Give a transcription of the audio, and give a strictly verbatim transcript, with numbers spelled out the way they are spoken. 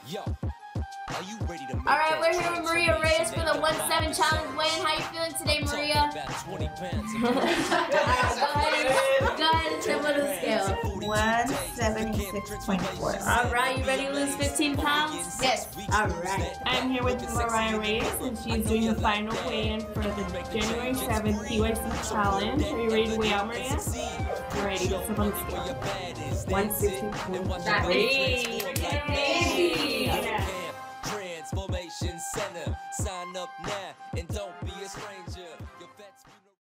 Yo, are you ready to make Alright, we're here with Maria Reyes for the one seven challenge weigh-in. How you feeling today, Maria? Go ahead, go ahead and tip on the scale. one seventy-six point four. Alright, you ready to lose fifteen pounds? Yes. Alright. I'm here with Maria Reyes, and she's doing the final weigh-in for the January seventh P Y C challenge. Are you ready to weigh out, Maria? Ready, let's tip on the scale. one sixty point four. Transformation Center. Sign up now and don't be a stranger.